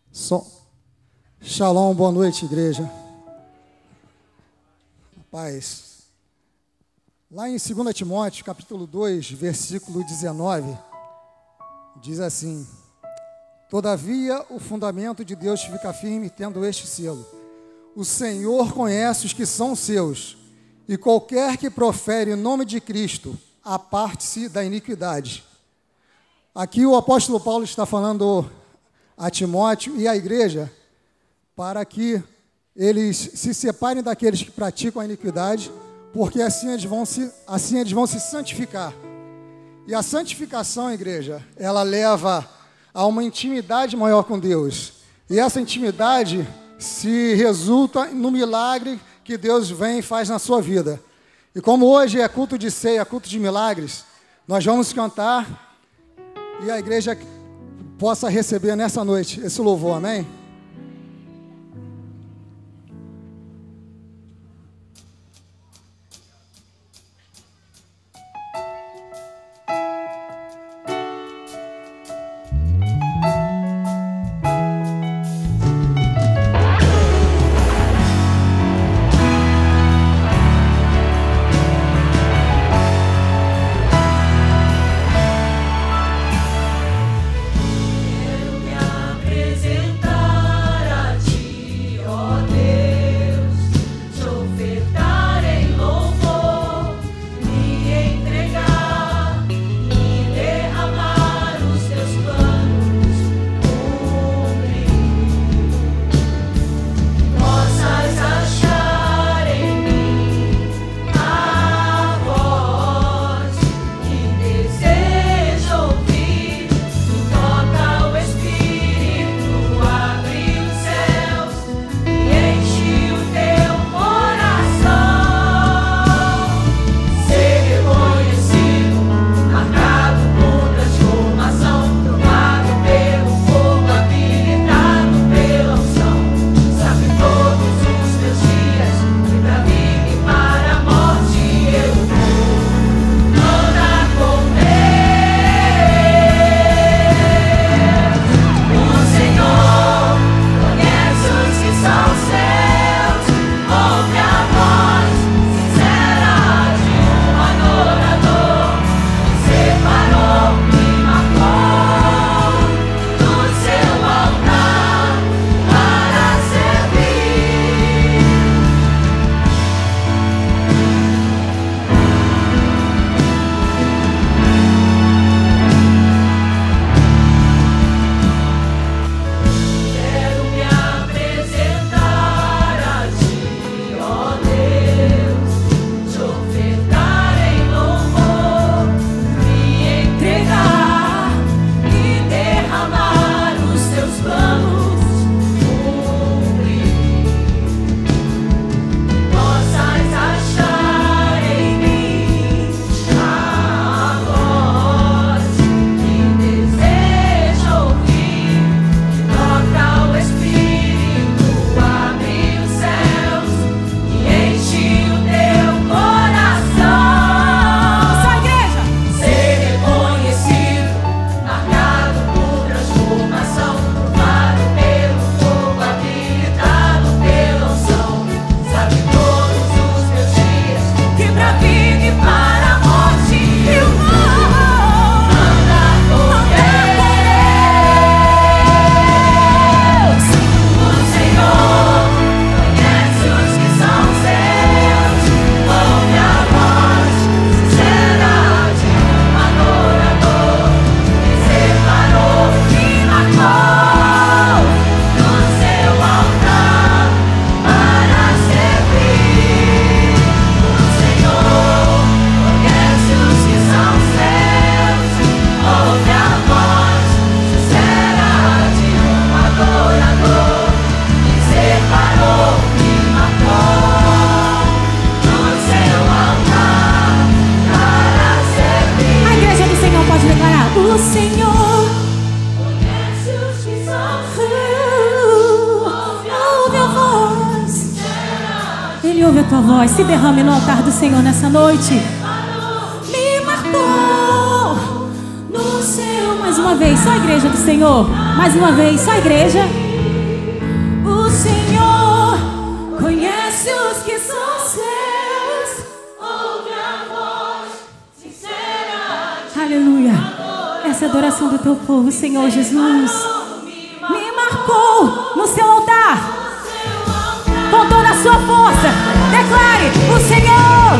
Shalom, boa noite, igreja. Paz. Lá em 2 Timóteo, capítulo 2, versículo 19, diz assim: Todavia, o fundamento de Deus fica firme, tendo este selo: o Senhor conhece os que são seus, e qualquer que profere o nome de Cristo, aparte-se da iniquidade. Aqui o apóstolo Paulo está falando a Timóteo e à igreja para que eles se separem daqueles que praticam a iniquidade, porque assim eles vão se santificar. E a santificação, igreja, ela leva a uma intimidade maior com Deus. E essa intimidade se resulta no milagre que Deus vem e faz na sua vida. E como hoje é culto de ceia, culto de milagres, nós vamos cantar e a igreja possa receber nessa noite esse louvor, amém? ouve a tua voz, se derrame no altar do Senhor nessa noite. Me marcou no céu. Mais uma vez, só a igreja do Senhor. Mais uma vez, só a igreja. Senhor conhece os que são seus. Ouve a voz sincera. Aleluia. Essa é a adoração do teu povo, Senhor Jesus. Me marcou no seu altar. Com toda a sua força, declare: o Senhor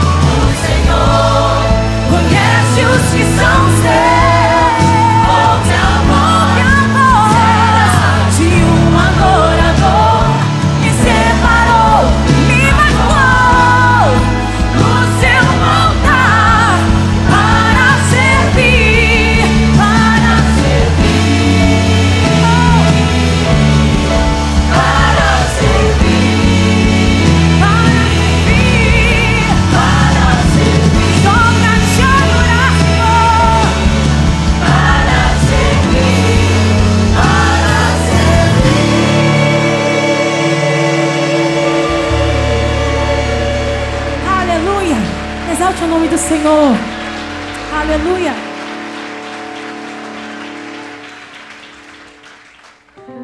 conhece os que são seus. Ouve a voz de um adorador. Me separou, me marcou no seu altar para servir, para servir, para servir, para servir, só pra te adorar, Senhor, para servir, para servir. Aleluia! Exalte o nome do Senhor. Aleluia!